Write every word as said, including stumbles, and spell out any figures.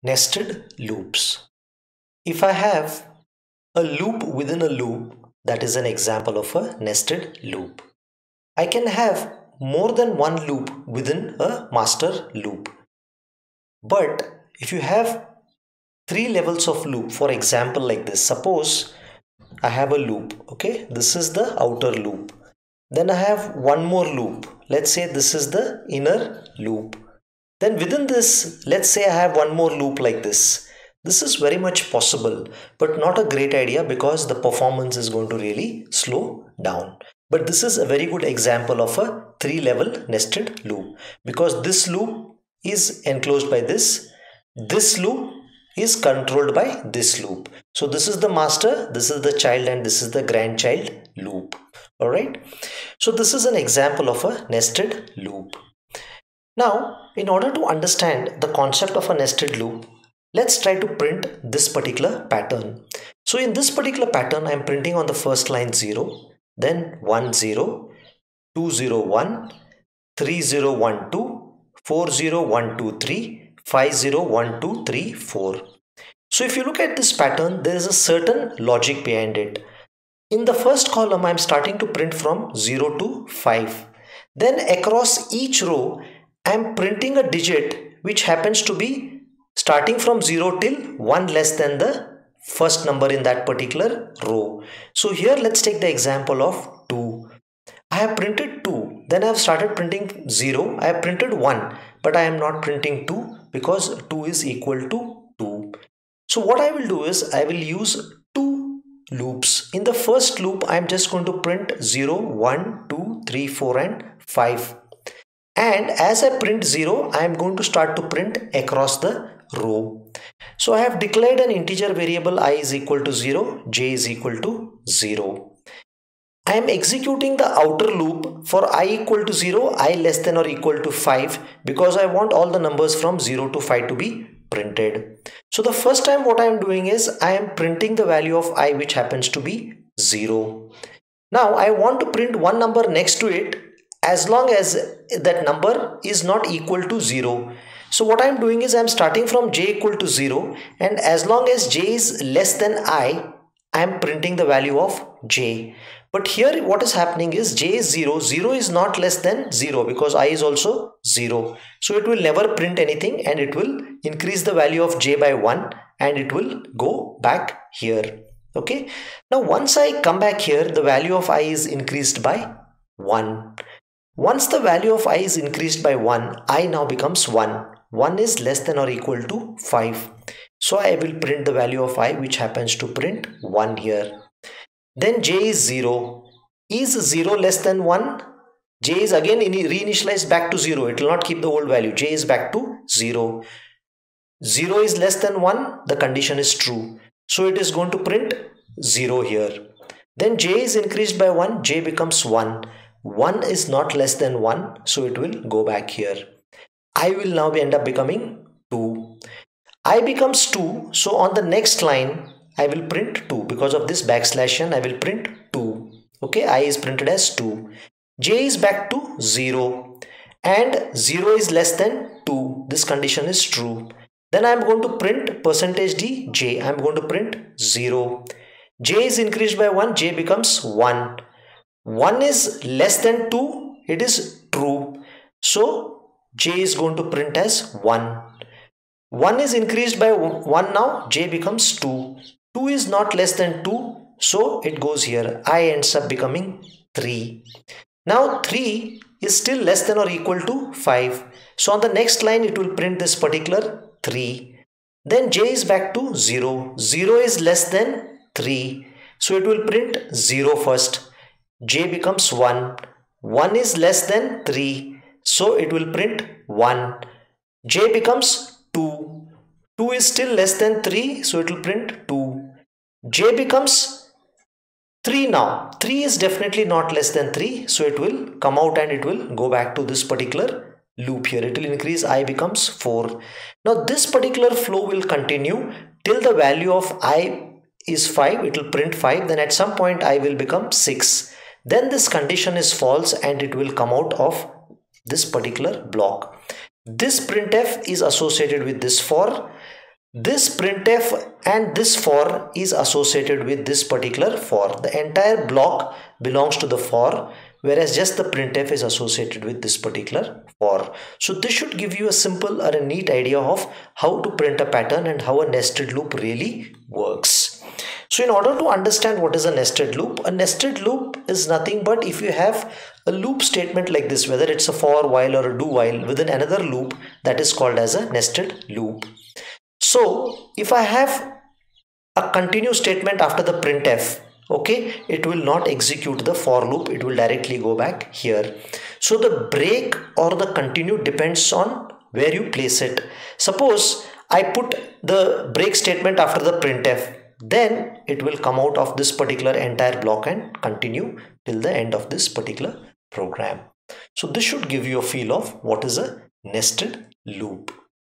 Nested loops. If I have a loop within a loop, that is an example of a nested loop. I can have more than one loop within a master loop. But if you have three levels of loop, for example, like this, suppose I have a loop, okay, this is the outer loop. Then I have one more loop. Let's say this is the inner loop. Then within this, let's say I have one more loop like this. This is very much possible, but not a great idea because the performance is going to really slow down. But this is a very good example of a three level nested loop because this loop is enclosed by this. This loop is controlled by this loop. So this is the master, this is the child, and this is the grandchild loop. All right. So this is an example of a nested loop. Now, in order to understand the concept of a nested loop, let's try to print this particular pattern. So in this particular pattern, I am printing on the first line zero, then one zero, two zero one, three zero one two, four zero one two three, five zero one two three four. So if you look at this pattern, there is a certain logic behind it. In the first column, I am starting to print from zero to five. Then across each row, I am printing a digit which happens to be starting from zero till one less than the first number in that particular row. So here let's take the example of two. I have printed two, then I have started printing zero, I have printed one, but I am not printing two because two is equal to two. So what I will do is I will use two loops. In the first loop, I am just going to print zero, one, two, three, four and five. And as I print zero, I am going to start to print across the row. So I have declared an integer variable I is equal to zero, j is equal to zero. I am executing the outer loop for I equal to zero, I less than or equal to five because I want all the numbers from zero to five to be printed. So the first time what I am doing is I am printing the value of I which happens to be zero. Now I want to print one number next to it as long as that number is not equal to zero. So what I am doing is I am starting from j equal to zero, and as long as j is less than I, I am printing the value of j. But here what is happening is j is zero, zero is not less than zero because I is also zero. So it will never print anything and it will increase the value of j by one and it will go back here. Okay. Now once I come back here, the value of I is increased by one. Once the value of I is increased by one, I now becomes one. one is less than or equal to five. So I will print the value of I which happens to print one here. Then j is zero. Is zero less than one? J is again reinitialized back to zero. It will not keep the old value. J is back to zero. zero is less than one. The condition is true. So it is going to print zero here. Then j is increased by one. J becomes one. one is not less than one, so it will go back here. I will now end up becoming two. I becomes two, so on the next line I will print two. Because of this backslash n, I will print two. Okay, I is printed as two. J is back to zero and zero is less than two. This condition is true. Then I am going to print percentage d j. I am going to print zero. J is increased by one. J becomes one. one is less than two. It is true. So j is going to print as one. one is increased by one now. J becomes two. two is not less than two. So it goes here. I ends up becoming three. Now three is still less than or equal to five. So on the next line it will print this particular three. Then j is back to zero. zero is less than three. So it will print zero first. J becomes one. one is less than three. So it will print one. J becomes two. two is still less than three. So it will print two. J becomes three now. three is definitely not less than three. So it will come out and it will go back to this particular loop here. It will increase. I becomes four. Now this particular flow will continue till the value of I is five. It will print five. Then at some point I will become six. Then this condition is false and it will come out of this particular block. This printf is associated with this for. this printf and this for is associated with this particular for. The entire block belongs to the for, whereas just the printf is associated with this particular for. So this should give you a simple or a neat idea of how to print a pattern and how a nested loop really works. So in order to understand what is a nested loop, a nested loop is nothing but if you have a loop statement like this, whether it's a for, while or a do while within another loop, that is called as a nested loop. So if I have a continue statement after the printf, okay, it will not execute the for loop, it will directly go back here. So the break or the continue depends on where you place it. Suppose I put the break statement after the printf, then it will come out of this particular entire block and continue till the end of this particular program. So this should give you a feel of what is a nested loop.